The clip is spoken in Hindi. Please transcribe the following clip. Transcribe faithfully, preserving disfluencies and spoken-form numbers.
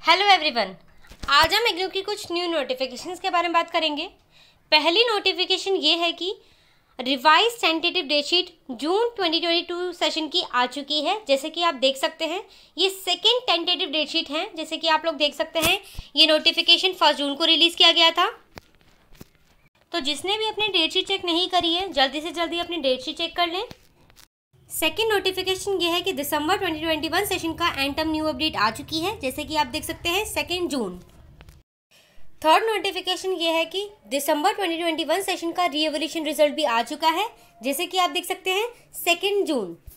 हेलो एवरीवन, आज हम एग्जाम की कुछ न्यू नोटिफिकेशंस के बारे में बात करेंगे। पहली नोटिफिकेशन ये है कि revise tentative date sheet June twenty twenty two session की आ चुकी है। जैसे कि आप देख सकते हैं ये सेकेंड टेंटेटिव डेट शीट है। जैसे कि आप लोग देख सकते हैं ये नोटिफिकेशन फर्स्ट जून को रिलीज़ किया गया था। तो जिसने भी अपनी डेट शीट चेक नहीं करी है जल्दी से जल्दी अपनी डेट शीट चेक कर लें। सेकेंड नोटिफिकेशन ये है कि December twenty twenty one session का एंड टर्म न्यू अपडेट आ चुकी है। जैसे कि आप देख सकते हैं सेकेंड जून। थर्ड नोटिफिकेशन ये है कि December twenty twenty one session का रीएवल्यूशन रिजल्ट भी आ चुका है। जैसे कि आप देख सकते हैं सेकेंड जून।